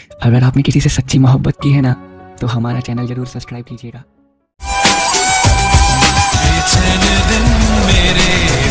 अगर आपने किसी से सच्ची मोहब्बत की है ना तो हमारा चैनल ज़रूर सब्सक्राइब कीजिएगा। बेचैन दिन मेरे